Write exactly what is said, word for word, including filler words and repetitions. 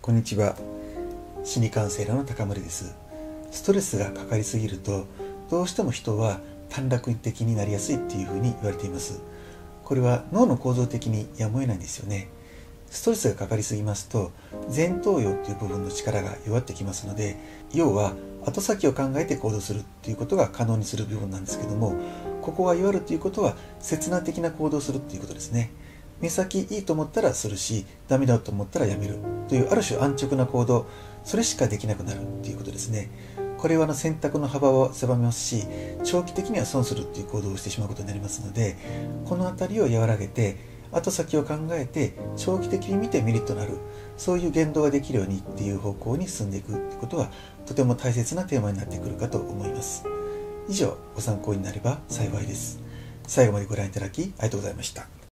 こんにちは。心理カウンセラーの高森です。ストレスがかかりすぎると、どうしても人は短絡的になりやすいっていうふうに言われています。これは脳の構造的にやむを得ないんですよね。ストレスがかかりすぎますと、前頭葉っていう部分の力が弱ってきますので、要は後先を考えて行動するっていうことが可能にする部分なんですけども、ここが弱るということは刹那的な行動をするっていうことですね。目先いいと思ったらするし、ダメだと思ったらやめるというある種安直な行動、それしかできなくなるっていうことですね。これはあの選択の幅を狭めますし、長期的には損するっていう行動をしてしまうことになりますので、このあたりを和らげて後先を考えて長期的に見てメリットのある、そういう言動ができるようにっていう方向に進んでいくってことはとても大切なテーマになってくるかと思います。以上、ご参考になれば幸いです。最後までご覧いただきありがとうございました。